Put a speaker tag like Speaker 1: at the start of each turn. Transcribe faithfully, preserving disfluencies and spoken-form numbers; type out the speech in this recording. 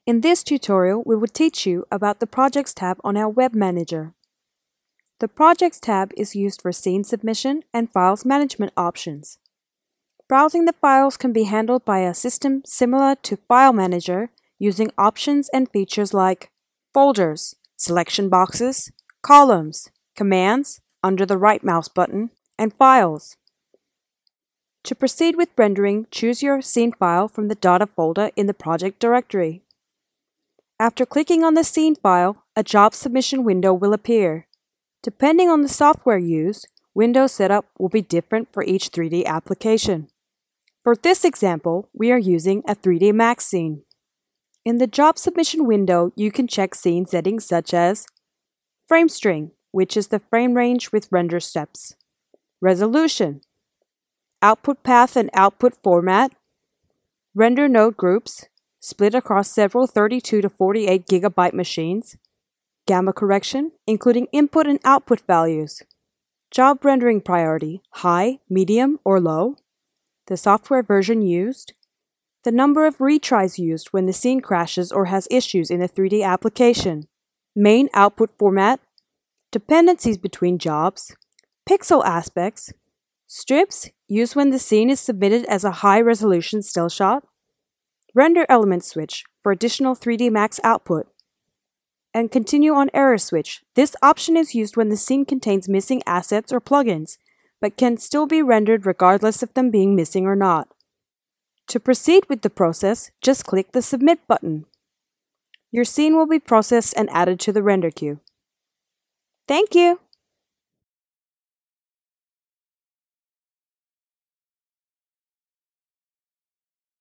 Speaker 1: In this tutorial, we will teach you about the Projects tab on our Web Manager. The Projects tab is used for scene submission and files management options. Browsing the files can be handled by a system similar to File Manager using options and features like folders, selection boxes, columns, commands under the right mouse button, and files. To proceed with rendering, choose your scene file from the data folder in the project directory. After clicking on the scene file, a job submission window will appear. Depending on the software used, window setup will be different for each three D application. For this example, we are using a three D Max scene. In the job submission window, you can check scene settings such as frame string, which is the frame range with render steps, resolution, output path and output format, render node groups, split across several thirty-two to forty-eight gigabyte machines, gamma correction, including input and output values, job rendering priority, high, medium, or low, the software version used, the number of retries used when the scene crashes or has issues in a three D application, main output format, dependencies between jobs, pixel aspects, strips used when the scene is submitted as a high-resolution still shot, render element switch for additional three D Max output, and continue on error switch. This option is used when the scene contains missing assets or plugins, but can still be rendered regardless of them being missing or not. To proceed with the process, just click the Submit button. Your scene will be processed and added to the render queue. Thank you!